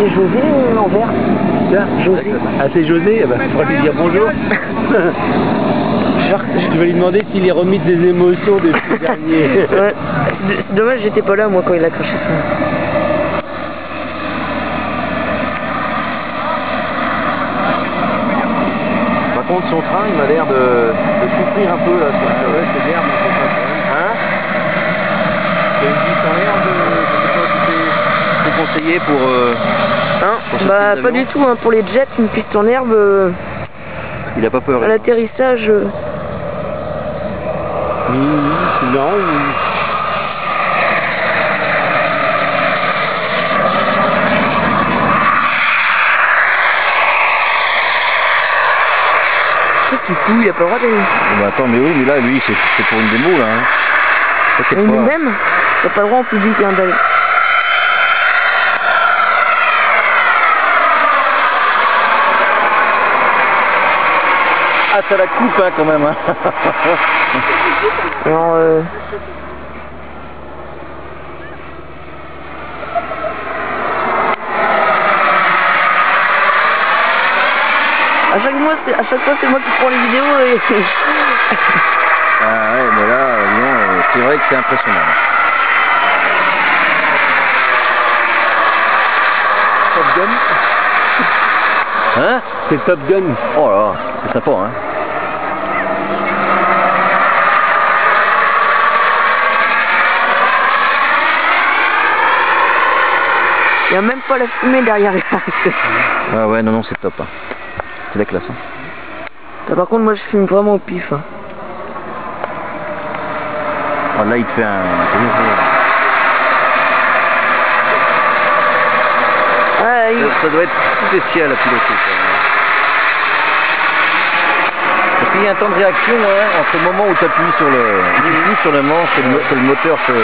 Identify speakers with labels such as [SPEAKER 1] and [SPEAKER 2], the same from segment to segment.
[SPEAKER 1] c'est José en vert.
[SPEAKER 2] Tiens,
[SPEAKER 1] José.
[SPEAKER 2] Ah, c'est José, il faudra lui dire bonjour. Je vais lui demander s'il est remis des émotions depuis le dernier.
[SPEAKER 1] Ouais. C'est dommage, j'étais pas là moi quand il a craché ça.
[SPEAKER 3] Par contre, son train, il m'a l'air de souffrir un peu là. Ouais, c'est l'herbe. Hein? C'est une piste en herbe, je sais pas si c'est conseillé pour ce type
[SPEAKER 1] Bah pas
[SPEAKER 3] d'avion.
[SPEAKER 1] du tout, hein. Pour les jets, une piste en herbe,
[SPEAKER 3] Il a pas peur.
[SPEAKER 1] à l'atterrissage.
[SPEAKER 2] Non.
[SPEAKER 1] Du coup, il a pas le droit d'aller.
[SPEAKER 3] Bah attends, mais oui, mais là, lui, c'est pour une démo là. Hein. T'inquiète
[SPEAKER 1] Mais
[SPEAKER 3] pas.
[SPEAKER 1] même, t'as pas le droit en public hein, d'aller.
[SPEAKER 3] Ah, ça la coupe hein, quand même. Hein.
[SPEAKER 1] Alors, à chaque fois, c'est moi qui prends les vidéos et...
[SPEAKER 3] Ah ouais, mais là, non, c'est vrai que c'est impressionnant.
[SPEAKER 2] Top Gun.
[SPEAKER 3] Hein?
[SPEAKER 2] C'est Top Gun.
[SPEAKER 3] Oh là, c'est sympa, hein.
[SPEAKER 1] Il n'y a même pas la fumée derrière.
[SPEAKER 3] Ah ouais, non, c'est top. Hein. C'est la classe. Hein.
[SPEAKER 1] Par contre, moi, je fume vraiment au pif. Hein.
[SPEAKER 3] Oh, là, il te fait un...
[SPEAKER 1] Ah,
[SPEAKER 3] Ça doit être spécial à piloter. Parce qu'il y a un temps de réaction hein, entre le moment où tu appuies sur le manche et le moteur se...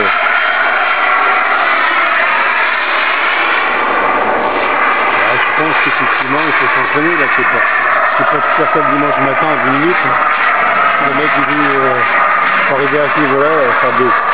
[SPEAKER 2] Je pense qu'effectivement il faut s'entraîner là, c'est pas tout à fait le dimanche matin à 10 minutes. Le mec il dit pour arriver à ce niveau là, ça baisse.